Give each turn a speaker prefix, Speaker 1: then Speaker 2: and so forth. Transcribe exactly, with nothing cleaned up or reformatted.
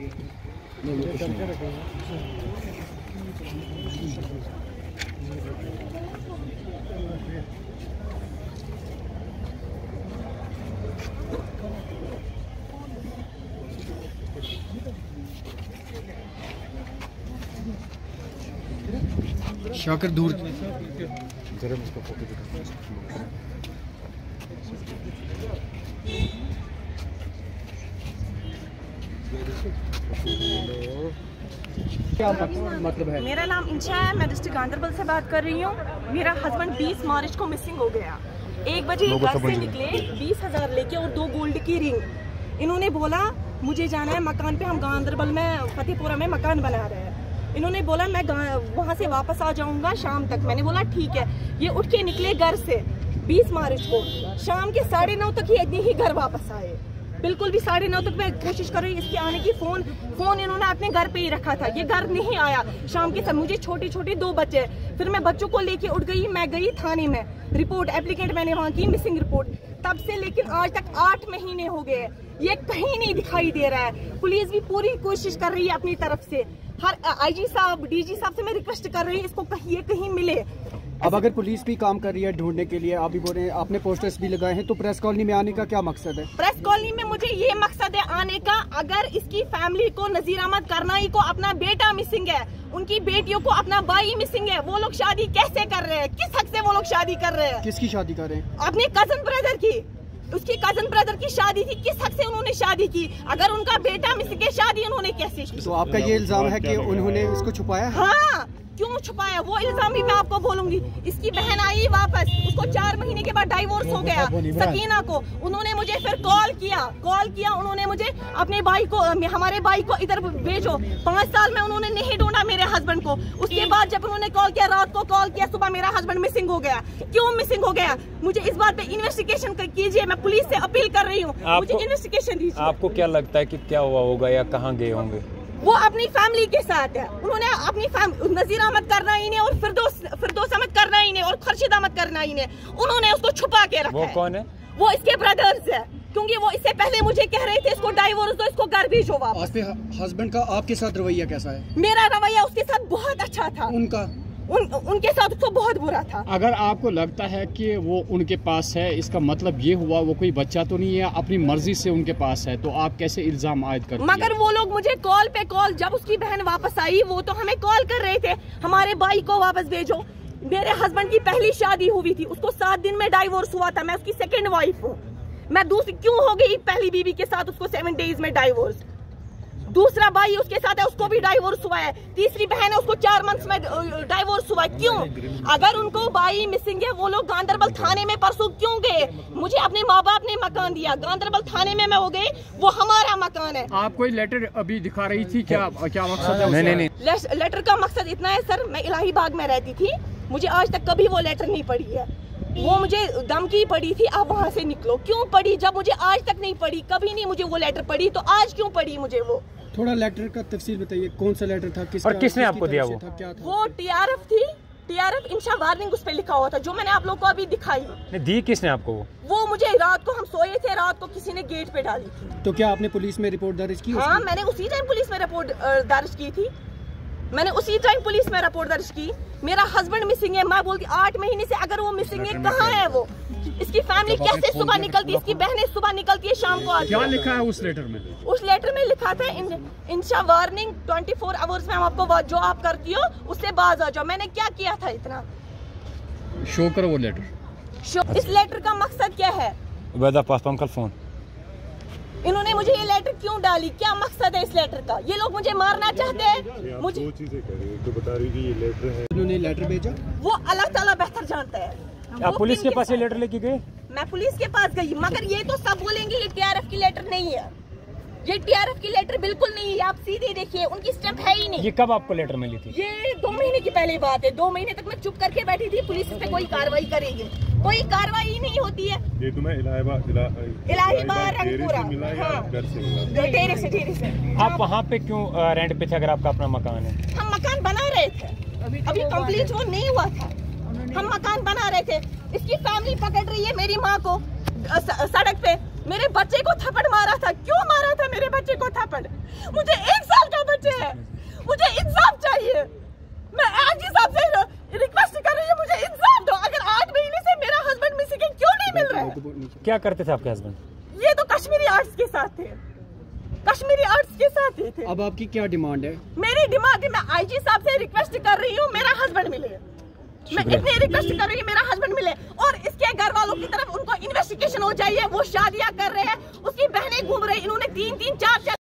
Speaker 1: शाकर दूर
Speaker 2: जरा उसका फोटो दिखा।
Speaker 1: क्या मतलब है?
Speaker 3: मेरा नाम इंशा है, मैं डिस्ट्रिक्ट गांधरबल से बात कर रही हूँ। मेरा हस्बैंड बीस मार्च को मिसिंग हो गया। एक बजे घर से निकले बीस हजार लेके और दो गोल्ड की रिंग। इन्होंने बोला मुझे जाना है मकान पे, हम गांधरबल में फतेहपुरा में मकान बना रहे हैं। इन्होंने बोला मैं वहाँ से वापस आ जाऊंगा शाम तक। मैंने बोला ठीक है। ये उठ के निकले घर से बीस मार्च को, शाम के साढ़े नौ तक ही इतनी ही घर वापस आए। बिल्कुल भी साढ़े नौ तक मैं कोशिश कर रही हूँ इसके आने की। फोन फोन इन्होंने अपने घर पे ही रखा था, ये घर नहीं आया शाम के समय। मुझे छोटे छोटे दो बच्चे, फिर मैं बच्चों को लेके उठ गई। मैं गई थाने में, रिपोर्ट एप्लीकेंट मैंने वहाँ की, मिसिंग रिपोर्ट। तब से लेकिन आज तक आठ महीने हो गए, ये कहीं नहीं दिखाई दे रहा है। पुलिस भी पूरी कोशिश कर रही है अपनी तरफ से। हर आईजी साहब, डीजी साहब से मैं रिक्वेस्ट कर रही हूँ इसको कहीं कहीं मिले।
Speaker 1: अब अगर पुलिस भी काम कर रही है ढूंढने के लिए, आप भी बोल रहे हैं आपने पोस्टर्स भी लगाए हैं, तो प्रेस कॉलोनी में आने का क्या मकसद है?
Speaker 3: प्रेस कॉलोनी में मुझे ये मकसद है आने का, अगर इसकी फैमिली को, नजीर अहमद करनाई को अपना बेटा मिसिंग है, उनकी बेटियों को अपना भाई मिसिंग है, वो लोग शादी कैसे कर रहे हैं? किस हक से वो लोग शादी कर रहे हैं?
Speaker 1: किसकी शादी कर रहे हैं?
Speaker 3: अपने कजन ब्रदर की। उसकी कजन ब्रदर की शादी थी, किस हक से उन्होंने शादी की? अगर उनका बेटा मिसिंग है, शादी उन्होंने कैसे की?
Speaker 1: तो आपका ये इल्जाम है कि उन्होंने इसको छुपाया?
Speaker 3: हाँ, क्यों छुपाया? वो इल्जाम भी मैं आपको बोलूंगी। इसकी बहन आई वापस, उसको चार महीने के बाद डाइवोर्स हो गया सकीना को। उन्होंने मुझे फिर कॉल किया कॉल किया उन्होंने मुझे अपने भाई को, हमारे भाई को इधर भेजो। पाँच साल में उन्होंने नहीं ढूंढा मेरे हस्बैंड को। उसके बाद जब उन्होंने कॉल किया, रात को कॉल किया, सुबह मेरा हस्बैंड मिसिंग हो गया। क्यों मिसिंग हो गया? मुझे इस बात पे इन्वेस्टिगेशन कीजिए। मैं पुलिस से अपील कर रही हूँ, मुझे इन्वेस्टिगेशन दीजिए।
Speaker 2: आपको क्या लगता है कि क्या हुआ होगा या कहाँ गए होंगे?
Speaker 3: वो अपनी फैमिली के साथ है। उन्होंने अपनी नजीर अहमद करनाई ने और फिरदौस फिरदौस अहमद करनाई ने और खुर्शीद अहमद करनाई ने, उन्होंने उसको छुपा के रखा
Speaker 2: वो
Speaker 3: है।
Speaker 2: कौन है?
Speaker 3: वो इसके ब्रदर्स है, क्योंकि वो इससे पहले मुझे कह रहे थे इसको डाइवोर्स दो, इसको घर भेजो वापस।
Speaker 1: हस्बैंड का आपके साथ रवैया कैसा है?
Speaker 3: मेरा रवैया उसके साथ बहुत अच्छा था।
Speaker 1: उनका
Speaker 3: उन, उनके साथ उसको बहुत बुरा था।
Speaker 4: अगर आपको लगता है कि वो उनके पास है, इसका मतलब ये हुआ वो कोई बच्चा तो नहीं है, अपनी मर्जी से उनके पास है, तो आप कैसे इल्जाम आयद करते हैं?
Speaker 3: मगर वो लोग मुझे कॉल पे कॉल, जब उसकी बहन वापस आई वो तो हमें कॉल कर रहे थे हमारे भाई को वापस भेजो। मेरे हस्बैंड की पहली शादी हुई थी, उसको सात दिन में डाइवोर्स हुआ था। मैं उसकी सेकेंड वाइफ हूँ। मैं दूसरी क्यों हो गई पहली बीवी के साथ, उसको सेवन डेज में डाइवोर्स। दूसरा भाई उसके साथ है, उसको भी डाइवोर्स हुआ है। तीसरी बहन है, उसको चार मंथ्स में डाइवोर्स हुआ है। क्यों? अगर उनको भाई मिसिंग है, वो लोग गांधरबल थाने में परसों क्यों गए? मुझे अपने माँ बाप ने मकान दिया, गांधरबल थाने में मैं हो गई, वो हमारा मकान है।
Speaker 4: आप कोई लेटर अभी दिखा रही थी, क्या क्या मकसद है?
Speaker 2: नहीं नहीं नहीं
Speaker 3: लेटर का मकसद इतना है सर, मैं इलाही बाग में रहती थी, मुझे आज तक कभी वो लेटर नहीं पड़ी है। वो मुझे धमकी पड़ी थी, आप वहाँ से निकलो। क्यों पड़ी? जब मुझे आज तक नहीं पड़ी, कभी नहीं मुझे वो लेटर पड़ी, तो आज क्यों पड़ी मुझे वो?
Speaker 1: थोड़ा लेटर का तफसील बताइए, कौन सा लेटर था, किसका,
Speaker 2: और किसने आपको दिया? वो
Speaker 1: क्या था?
Speaker 3: वो टीआरएफ थी, टीआरएफ इंशा वार्निंग उस पे लिखा हुआ था, जो मैंने आप लोग को अभी दिखाई।
Speaker 2: दी किसने आपको? वो
Speaker 3: वो मुझे रात को, हम सोए थे, रात को किसी ने गेट पे डाली थी।
Speaker 1: तो क्या आपने पुलिस में रिपोर्ट दर्ज की?
Speaker 3: हाँ, मैंने उसी टाइम पुलिस में रिपोर्ट दर्ज की थी। मैंने उसी टाइम पुलिस में रिपोर्ट दर्ज की। मेरा हस्बैंड मिसिंग है, मैं बोलती आठ महीने से अगर वो मिसिंग है, कहाँ है वो? इसकी फैमिली कैसे सुबह निकलती है? इसकी बहनें सुबह निकलती है, शाम को आती है।
Speaker 4: क्या लिखा है उस लेटर में?
Speaker 3: उस लेटर में लिखा था इन, इंशा वार्निंग ट्वेंटी फोर आवर्स में हम आपको जो आप करती हो उससे बाज आ जाओ। मैंने क्या किया था इतना?
Speaker 4: शो करो वो लेटर।
Speaker 3: इस लेटर का मकसद क्या है?
Speaker 2: वेदा पासपोर्ट का फोन।
Speaker 3: इन्होंने मुझे ये लेटर क्यों डाली? क्या मकसद है इस लेटर का? ये लोग मुझे मारना चाहते हैं। मुझे
Speaker 5: दो चीजें कह रही है, तो बता रही कि ये लेटर है,
Speaker 1: उन्होंने लेटर भेजा,
Speaker 3: वो अल्लाह ताला बेहतर जानता है।
Speaker 2: आप पुलिस के पास ये लेटर लेके गए?
Speaker 3: मैं पुलिस के पास गई, मगर ये तो सब बोलेंगे ये टीआरएफ की लेटर नहीं है, ये टीआरएफ की लेटर बिल्कुल नहीं है। आप सीधे देखिए, उनकी स्टेप है ही नहीं।
Speaker 2: ये कब आपको लेटर मिली थी?
Speaker 3: ये दो महीने की पहले बात है। दो महीने तक मैं चुप करके बैठी थी, पुलिस इस पे कोई कार्रवाई करेगी, कोई कार्रवाई नहीं होती है।
Speaker 5: ये तुम्हें इलाहाबाद
Speaker 3: इलाहाबाद रंगपुरा
Speaker 5: मिला या घर से मिला?
Speaker 3: डेरे से, डेरे से।
Speaker 2: आप वहाँ पे क्यों रेंट पे थे अगर आपका अपना मकान है?
Speaker 3: हम मकान बना रहे थे, अभी कंप्लीट वो नहीं हुआ था, हम मकान बना रहे थे। इसकी फैमिली पकड़ रही है मेरी माँ को सड़क पे। मेरे बच्चे को थप्पड़ मारा था। क्यों मारा था मेरे बच्चे को थप्पड़? मुझे एक मुझे इंसाफ चाहिए। मैं आईजी साहब से रिक्वेस्ट कर रही हूँ, मुझे इंसाफ दो। अगर आठ महीने से मेरा हस्बैंड मिसिंग है, क्यों नहीं मिल रहा है?
Speaker 2: क्या करते थे आपके हस्बैंड?
Speaker 3: ये तो कश्मीरी आर्ट्स के साथ थे, कश्मीरी आर्ट्स के साथ ही थे।
Speaker 1: अब आपकी क्या डिमांड है?
Speaker 3: मेरी डिमांड है, मैं आईजी साहब से रिक्वेस्ट कर रही हूँ, मेरा हस्बैंड मिले। मैं इतनी रिक्वेस्ट कर रही हूँ, मेरा हस्बैंड मिले और इसके घर वालों की तरफ उनको इन्वेस्टिगेशन हो जाइए। वो शादियां कर रहे हैं, उसकी बहनें घूम रही, इन्होंने तीन तीन चार चार